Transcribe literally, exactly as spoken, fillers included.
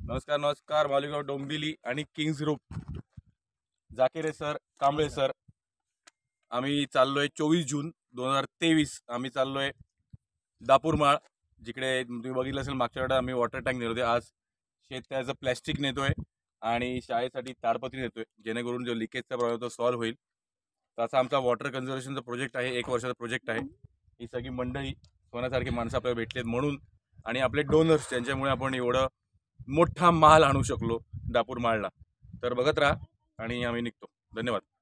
नमस्कार नमस्कार मालेगाव डोंबिवली आणि किंग्स ग्रुप जाकेरे सर, कांबळे सर, आम्ही चाललोय चोवीस जून दोन हजार तेवीस आम्ही चाललोय दापूरमाळ, जिकडे तुम्ही बघितलं असेल मागच्या वेळेला आम्ही वॉटर टँक नेतोय, आज शेतकऱ्याचं प्लॅस्टिक नेतोय आणि शाळेसाठी ताडपत्री नेतोय, जेणेकरून जो लिकेजचा प्रॉब्लेम तो सॉल्व्ह होईल. त्याचा आमचा वॉटर कन्झर्वेशनचा प्रोजेक्ट आहे, एक वर्षाचा प्रोजेक्ट आहे. ही सगळी मंडळी सोन्यासारखी माणसं आपल्याला भेटलेत म्हणून आणि आपले डोनर्स त्यांच्यामुळे आपण एवढं मोठा माल आणू शकलो दापूर माळला. तर बघत राहा आणि आम्ही निघतो. धन्यवाद.